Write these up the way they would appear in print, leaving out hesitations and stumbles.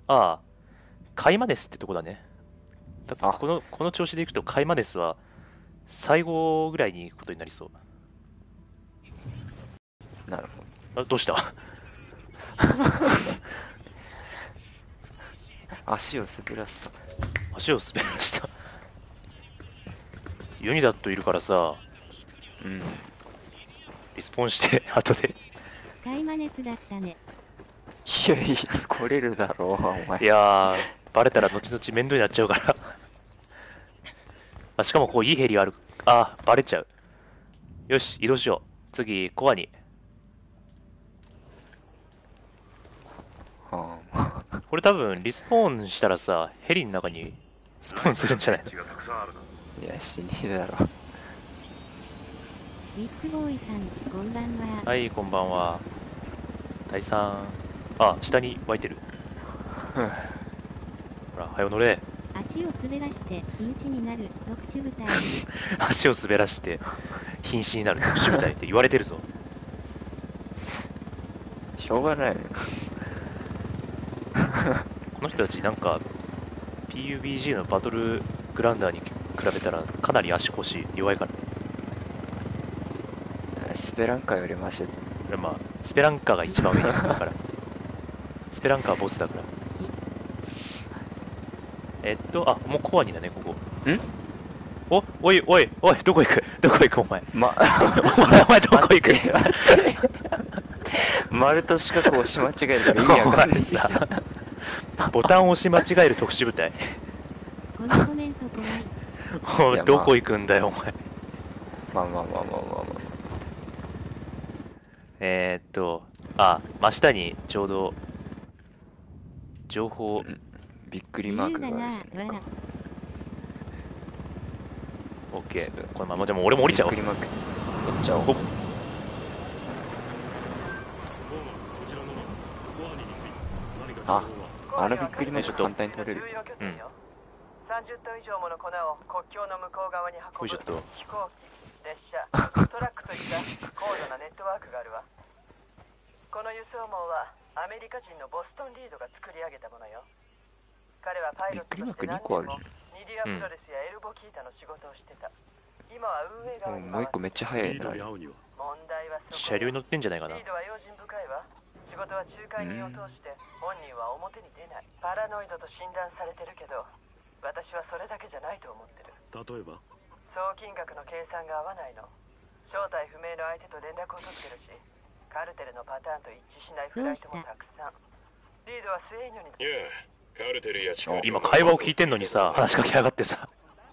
ああ、カイマネスってとこだね。 あ、 この調子でいくとカイマネスは最後ぐらいに行くことになりそう。 なるあ、どうした？ ほど。足を滑らすと。 足を滑らした。ユニダットいるからさ、 うん。 リスポンして後で。 カイマネスだったね。 いやいや、来れるだろう、お前。 いやー、バレたら後々面倒になっちゃうから。あ、しかもこういいヘリある。あ、バレちゃう。よし、移動しよう。次、コアに。 はこれ多分リスポーンしたらさ、ヘリの中にスポーンするんじゃないの？ あ、いや、死ねえだろ。 ビッグボーイさん、こんばんは。 はい、こんばんは。第3。あ、下に湧いてる。ほら、はよ乗れ。 足を滑らして瀕死になる特殊部隊。 足を滑らして瀕死になる特殊部隊って言われてるぞ。 しょうがないよ。 この人たちなんか PUBG のバトルグラウンダーに比べたらかなり足腰弱いからね。 スペランカよりマシ。 まあ、スペランカが一番上だから。スペランカはボスだから。あ、もうコアにだね、ここ。 んおいおいおい、どこ行くどこ行くお前。 ま、 お前どこ行く？ 待って待って丸と四角を押し間違えたら意味わかんないですよ。 ボタンを押し間違える特殊部隊。 このコメント怖い。 いやどこ行くんだよ、お前。 まあまあまあまあまあま真下にちょうど、情報、 あ。びっくり自マークが由だな、 あるじゃん。 わら。 オッケー。これままでも俺も降りちゃおう。 びっくりマーク。降っちゃおう。 おあ、あのびっくりマーク簡単に取れる。 うん。 30トン以上もの粉を国境の向こう側に運ぶこれちょっと飛行機、列車、トラックといった高度なネットワークがあるわ。この輸送網はアメリカ人のボストン・リードが作り上げたものよ。彼はパイロットとして何年もニディア・プロレスやエルボ・キータの仕事をしてた。今は運営側にもう一個めっちゃ速いな。 問題はそこ車両に乗ってんじゃないかな。 リードは用心深いわ。仕事は仲介人を通して本人は表に出ない。パラノイドと診断されてるけど、私はそれだけじゃないと思ってる。 例えば総金額の計算が合わないの。正体不明の相手と連絡を取ってるし、カルテルのパターンと一致しないフライトもたくさん。リードはスエイニョに。 いやカルテルやシカリ今会話を聞いてんのにさ、話しかけやがってさ。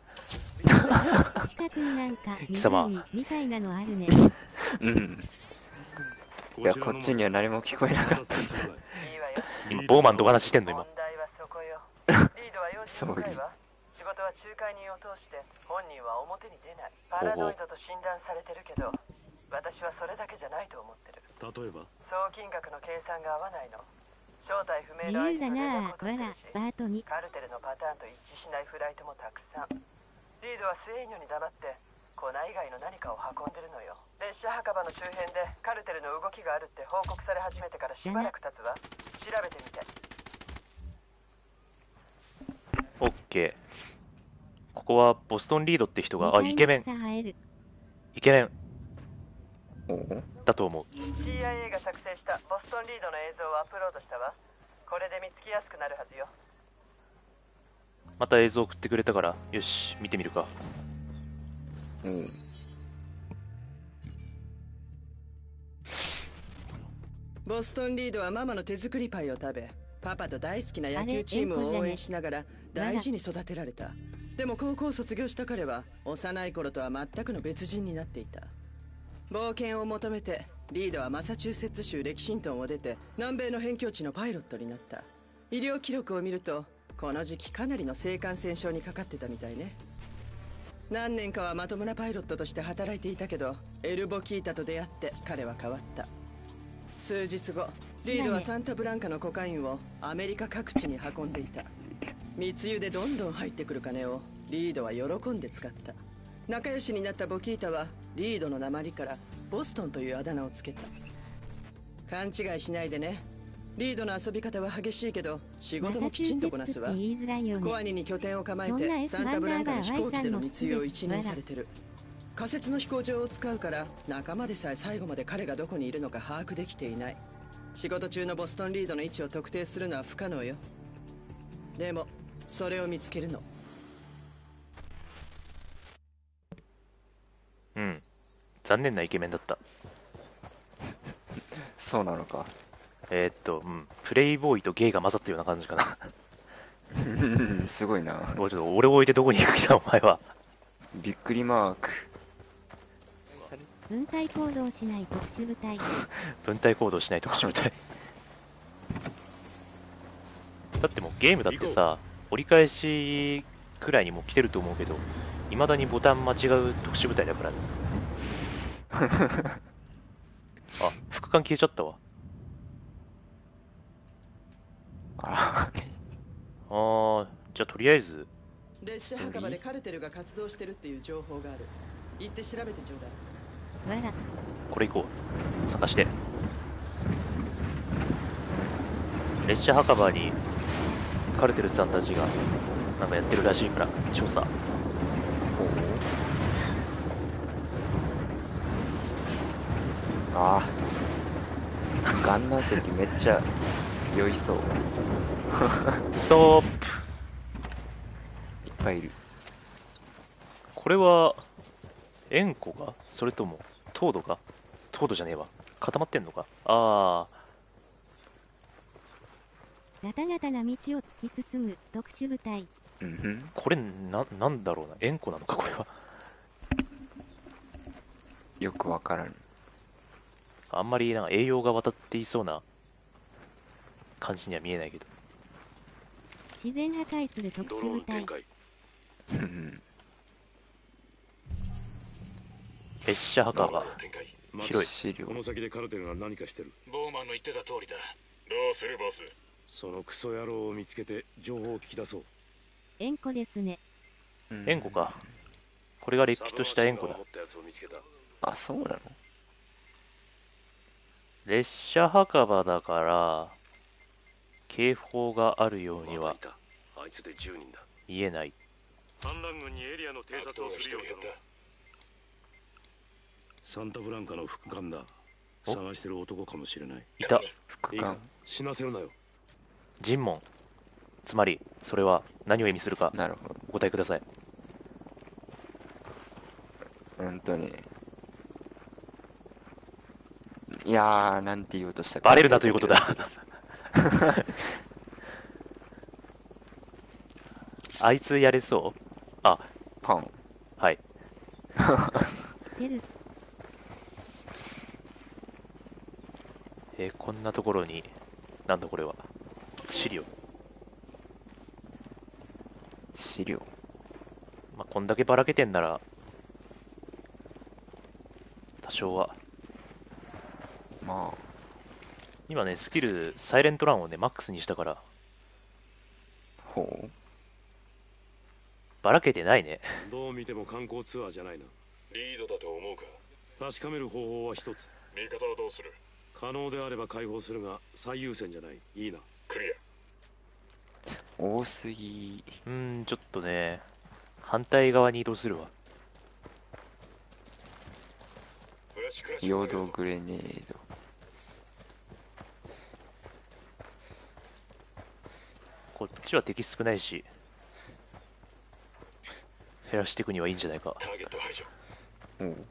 近くになんか貴様湖みたいなのあるね。 うん。いや、こっちには何も聞こえなかった。 いいわよ。 今ボーマンとお話ししてんの今。 問題はそこよ。リードは用心深いわ。仕事は仲介人を通して本人は表に出ない。パラノイドと診断されてるけど、私はそれだけじゃないと思ってる。 例えば総金額の計算が合わないの。正体不明自の由だな、 相手と連絡をわら取ってるし、、 バートに。 カルテルのパターンと一致しないフライトもたくさん。リードはスエイニョに黙って粉以外の何かを運んでるのよ。列車墓場の周辺でカルテルの動きがあるって報告され始めてからしばらく経つわ。調べてみて。 オッケー。ここはボストンリードって人が、あ、イケメン。 草生える。 イケメンおうだと思う。 CIA が作成したボストンリードの映像をアップロードしたわ。これで見つけやすくなるはずよ。 また映像送ってくれたから、よし、見てみるか。 うん。 ボストンリードはママの手作りパイを食べ、パパと大好きな野球チームを応援しながら大事に育てられた。でも高校を卒業した彼は幼い頃とは全くの別人になっていた。冒険を求めてリードはマサチューセッツ州レキシントンを出て南米の辺境地のパイロットになった。医療記録を見るとこの時期かなりの性感染症にかかってたみたいね。何年かはまともなパイロットとして働いていたけど、エルボ・キータと出会って彼は変わった。数日後、リードはサンタブランカのコカインをアメリカ各地に運んでいた。密輸でどんどん入ってくる金をリードは喜んで使った。仲良しになったボキータはリードの訛りからボストンというあだ名をつけた。勘違いしないでね。 リードの遊び方は激しいけど仕事もきちんとこなすわ。 マサチューセッツって言いづらいよね。 コアニに拠点を構えそんなて S サンタブランカの飛行機でのワンダーバー Y 密輸を一任されてる。仮設の飛行場を使うから仲間でさえ最後まで彼がどこにいるのか把握できていない。仕事中のボストンリードの位置を特定するのは不可能よ。でもそれを見つけるの。 うん。残念なイケメンだった。 そうなのか。 うん。プレイボーイとゲイが混ざったような感じかな。 すごいな。 もうちょっと俺を置いてどこに行く気だお前は。 びっくりマーク。 分隊行動しない特殊部隊。 分隊行動しない特殊部隊。だってもうゲームだってさ、折り返しくらいにもう来てると思うけど、未だにボタン間違う特殊部隊だからね。あ、副官消えちゃったわ。 あじゃあとりあえず、 列車墓場でカルテルが活動してるっていう情報がある。行って調べてちょうだい。 わら。 これ行こう。探して。列車墓場にカルテルさんたちがなんかやってるらしいから調査。 ああ、ガンナー席めっちゃ酔いそう。 ストップ。 いっぱいいる。 これは円弧かそれとも糖度か。糖度じゃねえわ。固まってんのか。あガタガタな道を突き進む特殊部隊。 うんふん。 ー、これなんだろうな。円弧なのかこれは。 よくわからん。 あんまりなんか栄養が渡っていそうな感じには見えないけど。 自然破壊する特ドロ殊部隊。 ーン展開。 うん列車墓場。 展開。 広い。 資料こ。の先でカルテルが何かしてる。 ボーマンの言ってた通りだ。どうするボス。 そのクソ野郎を見つけて情報を聞き出そう。 円弧ですね。 円弧か。これがれっきとした円弧だサ。ドのシンが持ったやつを見つけた。 あ、そうなの？ 列車墓場だから警報があるようにはまたいた。あいつで10人だ。 見えない。 反乱軍にエリアの偵悪党が1人減った。 サンタブランカの副官だ。 お探してる男かもしれない。 いた。 副いいか官。 死なせるなよ。 尋問。つまりそれは何を意味するかなるほど。 お答えください。 本当に。いやー、なんて言おうとしたか。 バレるなということだ。あいつやれそう。あ、 パン。 はい。 ステルス。 こんなところになんだこれは。資料。 資料。 まあ、こんだけばらけてんなら多少は。 まあ、 今ねスキルサイレントランをねマックスにしたからほう。 ばらけてないね。 どう見ても観光ツアーじゃないな。 リードだと思うか。 確かめる方法は一つ。 味方はどうする。 可能であれば解放するが最優先じゃない。いいな。 クリア。 多すぎ。 ちょっとね反対側に移動するわ。 フラッシュクラッシュ。 陽動グレネード。 こっちは敵少ないし減らしていくにはいいんじゃないか。 ターゲット排除。 おう。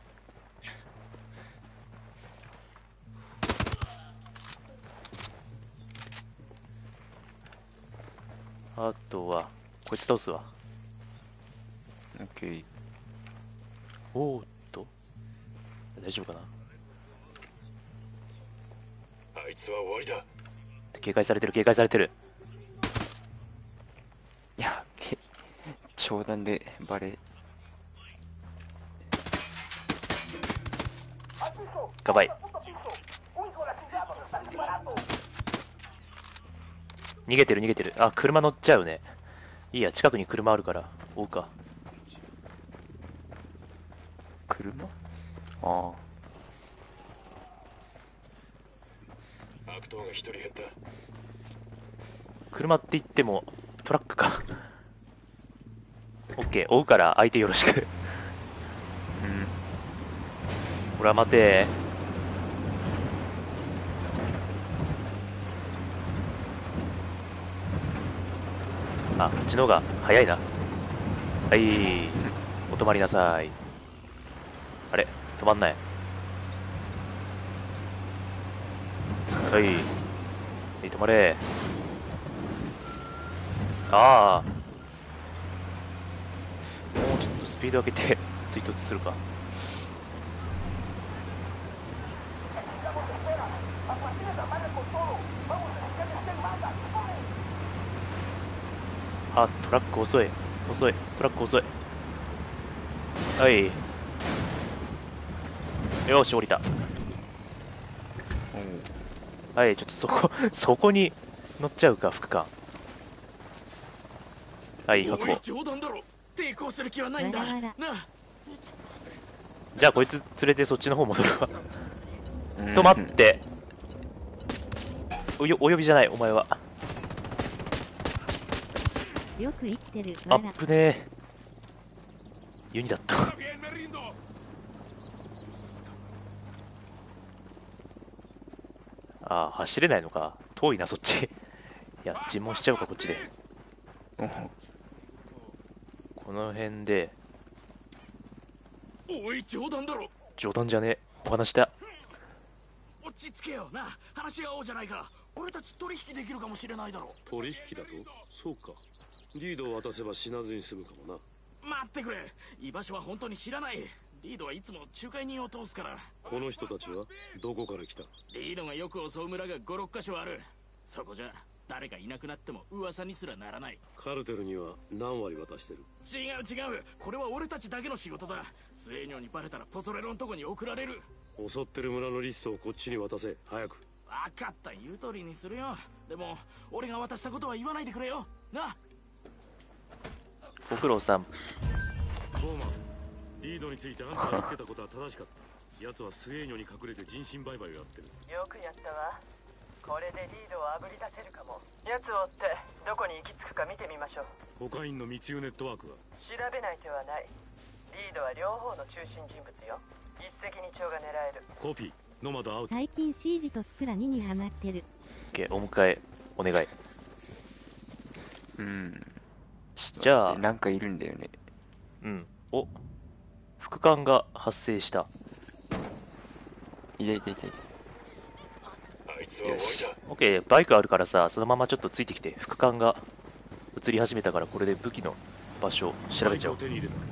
あとはこいつ倒すわ。 オッケー。 おーっと大丈夫かな。 あいつは終わりだ。 警戒されてる警戒されてる。 やべ。長弾でバレ。 ガバイ。逃げてる逃げてる。あ、車乗っちゃうね。いいや、近くに車あるから追うか。 車？ああ悪党が一人減った。 車って言ってもトラックか。オッケー、追うから相手よろしく。ほら待て。あ、こっちの方が早いな。はい、お止まりなさい。あれ、止まんない。はい、はい、止まれ。ああ、もうちょっとスピード上げて追突するか。あ、トラック遅い遅い、トラック遅い。はい、よし降りた。はい、ちょっとそこに乗っちゃうか副官。はい、確保。 冗談だろ。抵抗する気はないんだ。 わらわらなあ。 じゃあこいつ連れてそっちの方戻るわ。と待って、お呼びじゃない、お前は。 よく生きてる。 あわら。 っぶねえ。ユニだった。ああ、走れないのか。遠いな、そっち。いや、尋問しちゃうか、こっちで。この辺で。 おい、冗談だろ。 冗談じゃねえ。お話だ。 落ち着けよな。話し合おうじゃないか。俺たち取引できるかもしれないだろ。 取引だと？そうか。リードを渡せば死なずに済むかもな。 待ってくれ。居場所は本当に知らない。リードはいつも仲介人を通すから。 この人たちはどこから来た？ リードがよく襲う村が5、6カ所ある。そこじゃ誰がいなくなっても噂にすらならない。 カルテルには何割渡してる？ 違う。これは俺たちだけの仕事だ。スエーニョにバレたらポゾレロんとこに送られる。 襲ってる村のリストをこっちに渡せ。早く。 分かった、言う通りにするよ。でも俺が渡したことは言わないでくれよな。 ご苦労さん。 ボーマン、リードについてあんたが言ってたことは正しかった。奴はスエーニョに隠れて人身売買をやってる。 よくやったわ。これでリードをあぶり出せるかも。奴を追ってどこに行き着くか見てみましょう。 コカインの密輸ネットワークは？ 調べない手はない。リードは両方の中心人物よ。一石二鳥が狙える。 コピー、ノマドアウト。 最近シージとスプラ2にハマってる。 オッケー、お迎えお願い。 ちょっとじゃあ待って、なんかいるんだよね。 お、副官が発生した。 いて。 あいつは終わりだ。 オッケー、バイクあるからさ、そのままちょっとついてきて。副官が移り始めたから、これで武器の場所を調べちゃおう。 手に入れた。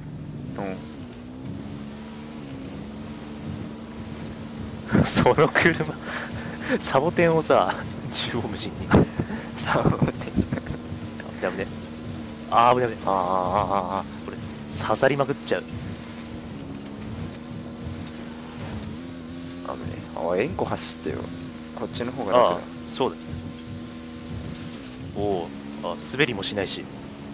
その車サボテンをさ、縦横無尽に。 サボテン。 ダメね。あー、危ない危ない。 あこれ刺さりまくっちゃう。 あ。円弧走ってよ。こっちの方がああ楽だ。 そうだ。おお、あ、滑りもしないし。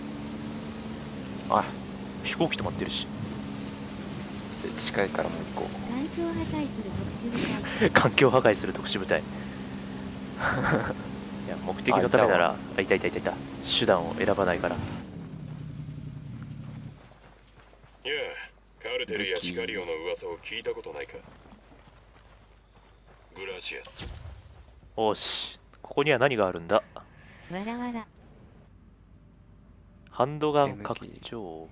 あ、飛行機止まってるし。 近いからもう一個。 環境破壊する特殊部隊。 環境破壊する特殊部隊。いや、目的のためなら、いた。手段を選ばないから。 いや、カルテルやシカリオの噂を聞いたことないか。グラシアス。 おし、ここには何があるんだ。 わらわら。 ハンドガン拡張。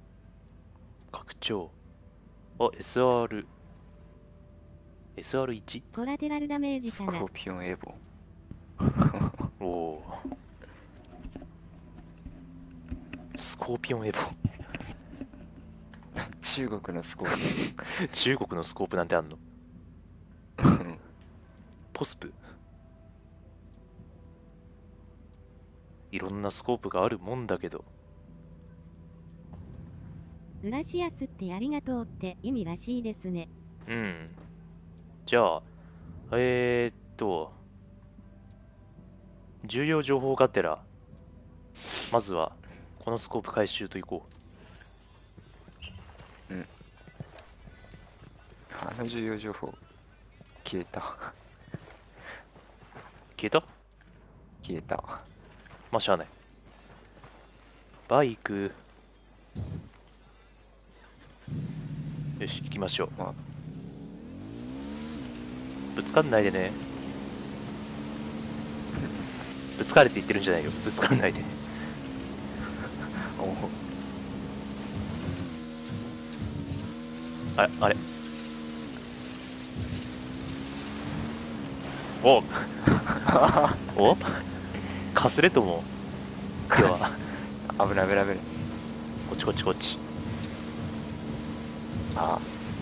あ、SR1？ コラテラルダメージスかな。 コーピオンエボ。 おお。スコーピオンエボ。 中国のスコーピ中国のスコープなんてあんの？ オン。 ポスプ。いろんなスコープがあるもんだけど。 グラシアスってありがとうって意味らしいですね。 じゃあ、重要情報がてら、まずは、このスコープ回収といこう。 重要情報消えた。 消えた？ 消えた。 まあしゃあない。バイク。よし、行きましょう。 まあぶつかんないでね。ぶつかれて言ってるんじゃないよ。ぶつかんないで。 おあれ、あれ。おおかすれとも。では、 危ない危ない危ない。 こっちこっちこっち。 あ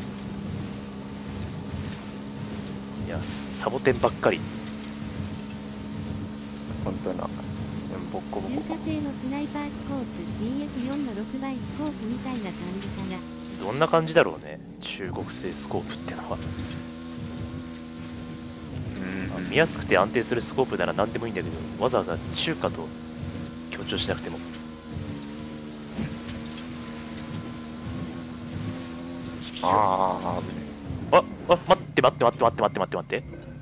いや、サボテンばっかり。 本当な。ボッコボ中コ。 華製のスナイパースコープ GF4 の6倍スコープみたいな感じかな。 どんな感じだろうね。中国製スコープってのは。 うん。 見やすくて安定するスコープなら何でもいいんだけど、わざわざ中華と強調しなくても。 ああ、 待って待って待って待って待って待って待って。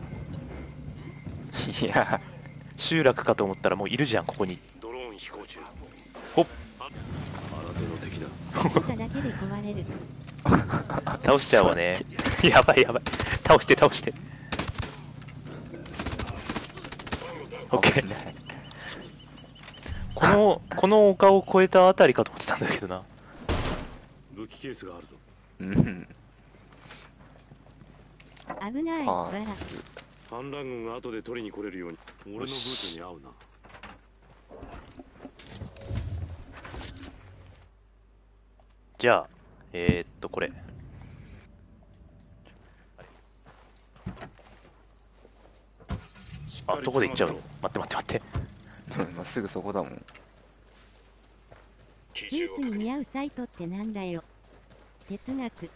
危ない。いや、 集落かと思ったらもういるじゃん、ここに。 ドローン飛行中。 ほっ。 新手の敵だ。 見ただけで壊れる。 倒しちゃおうね。やばいやばい。倒して倒して。オッケー。この丘を越えたあたりかと思ってたんだけどな。 武器ケースがあるぞ。 うん。 危ない。 パわら。 ーツ。 反乱軍が後で取りに来れるように俺のブーツに合うな。 じゃあ、これ。あ、どこで行っちゃうの？待って待って待って。 でも今すぐそこだもん。 機スーツに銃を確認。 似合うサイトってなんだよ。哲学。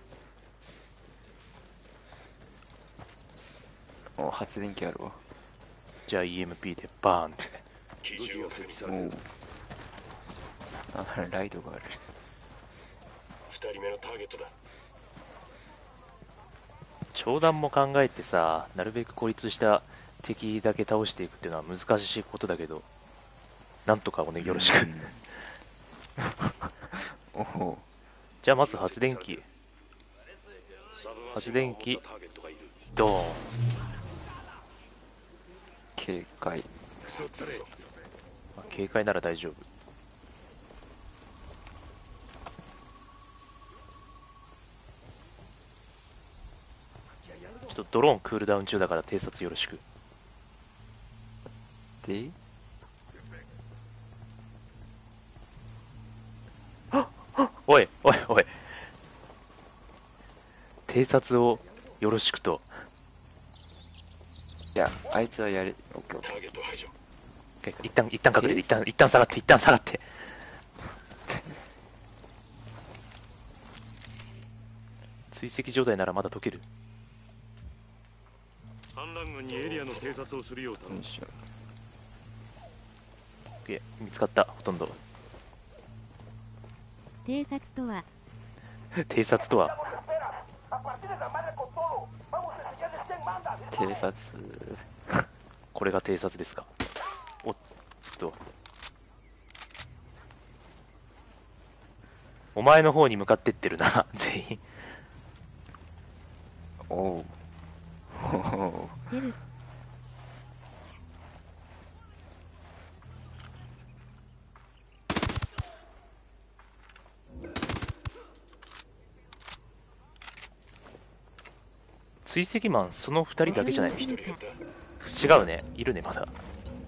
お、発電機あるわ。 じゃあ EMP でバーンって。 武器が設置されてる。 あ、ライトがある。 二人目のターゲットだ。 長弾も考えてさ、なるべく孤立した敵だけ倒していくっていうのは難しいことだけど、なんとかおね、よろしく。 おお。 じゃあまず発電機。 サブマシ発ン電機ガンを持ったターゲットがいる。 ドーン。 警戒。 クソったれ。 まあ警戒なら大丈夫。ちょっとドローンクールダウン中だから偵察よろしく。 で、 おいおいおい、偵察をよろしくと。 いや、あいつはやれ。オッケーオッケターゲット排除。 一旦隠れて、一旦下がって一旦下がって。追跡状態ならまだ解ける。 反乱軍にエリアの偵察をするよう頼ー。よむい。しょ。 見つかった、ほとんど。 偵察とは、 偵察とは、 偵察。 これが偵察ですか。おっと。お前の方に向かってってるな、全員。 おう。おお。 ステルス。 追跡マンその2人だけじゃない？ 来るか。 違うね、いるね、まだ。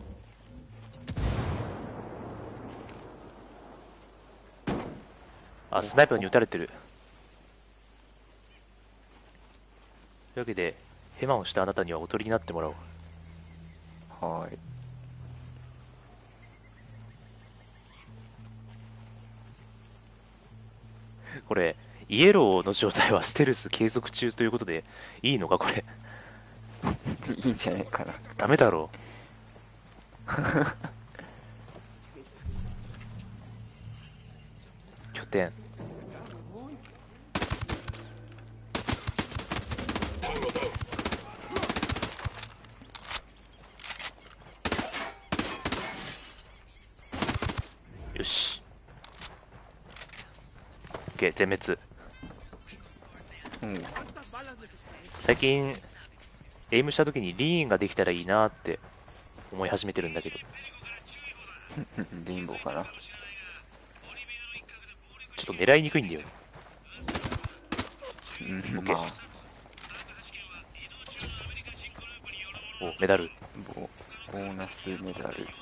あ、スナイパーに撃たれてる。というわけで、ヘマをしたあなたにはおとりになってもらおう。 はーい。 これ、イエローの状態はステルス継続中ということで、いいのかこれ。 いいんじゃないかな。 ダメだろう。拠点。 タンゴダウン。 よし。OK、全滅。 うん最近、エイムした時にリーンができたらいいなって思い始めてるんだけど、 レインボーかな。 ちょっと狙いにくいんだよ。 うんケーまあお、メダル。 ボーナスメダル。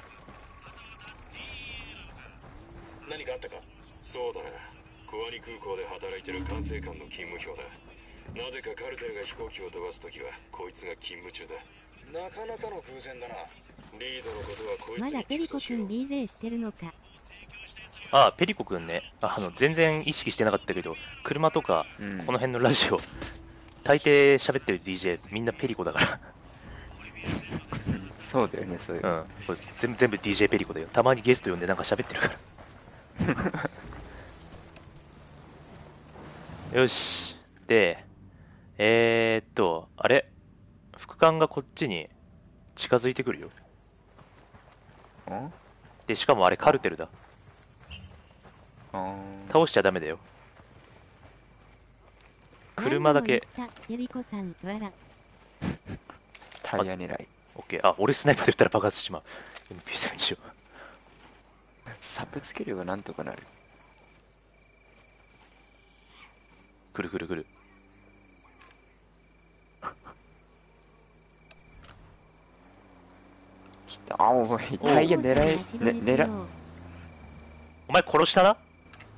何かあったか？そうだな。コアニ空港で働いてる管制官の勤務表だ。なぜかカルテルが飛行機を飛ばすときはこいつが勤務中だ。なかなかの偶然だな。リードのことはこいつにまだペリコくん DJ してるのか。 あ、ペリコくんね。全然意識してなかったけど、車とか、 うんこの辺のラジオ、大抵喋ってる DJ、みんなペリコだから。 そうだよね、そういうう。ん。これ全部 DJ ペリコだよ。たまにゲスト呼んでなんか喋ってるから。よし。で、あれ副官がこっちに近づいてくるよ。 んで、しかもあれカルテルだ。倒しちゃダメだよ。車だけ。 ペリコさん、わら。 タイヤ狙い。 オッケー。あ、俺スナイパーで撃ったら爆発しちまう。MP7 にしよう。 サブつければなんとかなる。 くるくるくる。 来た。あ、おい、タイヤ狙い、狙お前殺したな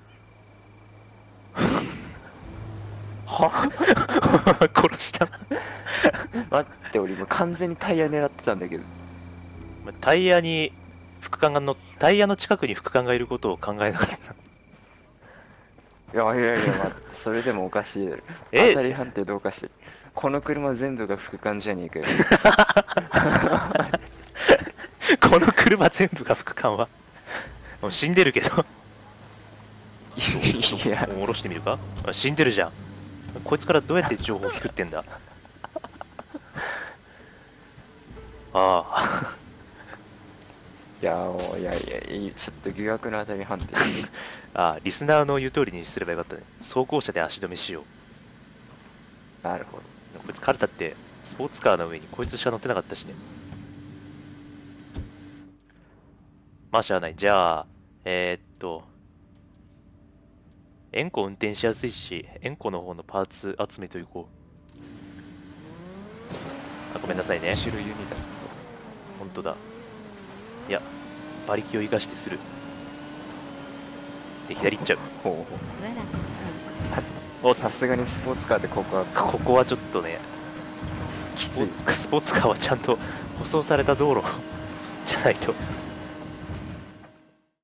は殺したな待って、俺今完全にタイヤ狙ってたんだけど。 タイヤの近くに副官がいることを考えなかった。 いや、待って、それでもおかしいだろ。 え当たり判定どうかしてる。この車全部が副官じゃねえかよ。 この車全部が副官はもう死んでるけどいや、 下ろしてみるか。死んでるじゃん。こいつからどうやって情報を聞くってんだ。ああいや、もう、いや、ちょっと疑惑の当たり判定。 ああ、リスナーの言う通りにすればよかったね。走行車で足止めしよう。 なるほど。 こいつカルタってスポーツカーの上にこいつしか乗ってなかったしね。まあしゃあない。じゃあエンコ運転しやすいし、エンコの方のパーツ集めていこう。あ、ごめんなさいね。 後ろユニだ。 本当だ。いや、馬力を生かしてする。で、左行っちゃう。 ほうほう。 お、 さすがにスポーツカーでここはここはちょっとね、 きつい。 スポーツカーはちゃんと舗装された道路じゃないと